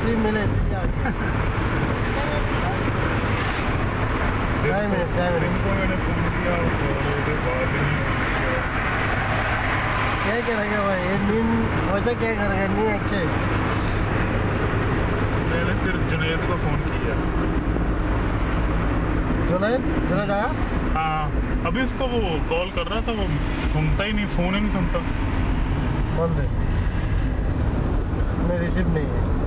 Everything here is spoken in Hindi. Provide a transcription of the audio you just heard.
फ्री मिले इनको मैंने फोन किया उसके बाद ही क्या करेगा भाई ये नींद वैसा क्या करेगा नींद अच्छे मैंने फिर जुनैद को फोन किया। जुनैद आया? हाँ अभी उसको वो कॉल कर रहा था वो सुनता ही नहीं फोन ही नहीं सुनता। बंद है रिसीव नहीं है।